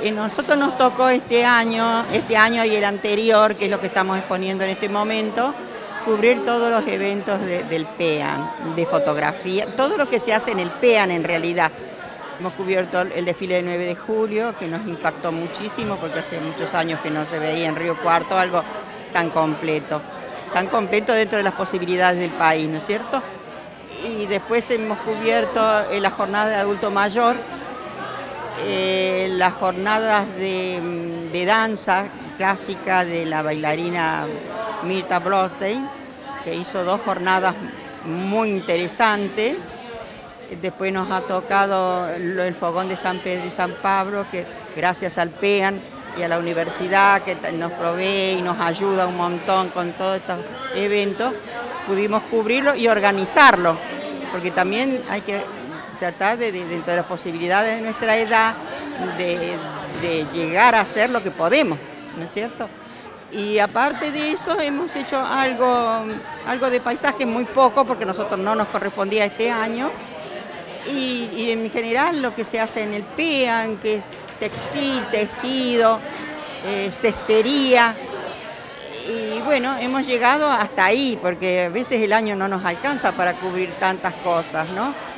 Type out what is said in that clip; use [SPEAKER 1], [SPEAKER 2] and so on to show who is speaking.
[SPEAKER 1] Nosotros nos tocó este año y el anterior, que es lo que estamos exponiendo en este momento, cubrir todos los eventos del PEAN, de fotografía, todo lo que se hace en el PEAN en realidad. Hemos cubierto el desfile del 9 de julio, que nos impactó muchísimo porque hace muchos años que no se veía en Río Cuarto algo tan completo dentro de las posibilidades del país, ¿no es cierto? Y después hemos cubierto la jornada de adulto mayor, las jornadas de danza clásica de la bailarina Mirta Blostein, que hizo 2 jornadas muy interesantes. Después nos ha tocado el fogón de San Pedro y San Pablo, que gracias al PEAN y a la universidad que nos provee y nos ayuda un montón con todos estos eventos, pudimos cubrirlo y organizarlo, porque también hay que tratar dentro de las posibilidades de nuestra edad, de llegar a hacer lo que podemos, ¿no es cierto? Y aparte de eso hemos hecho algo de paisaje, muy poco, porque nosotros no nos correspondía este año, y en general lo que se hace en el PEAN, que es textil, tejido, cestería. Y bueno, hemos llegado hasta ahí, porque a veces el año no nos alcanza para cubrir tantas cosas, ¿no?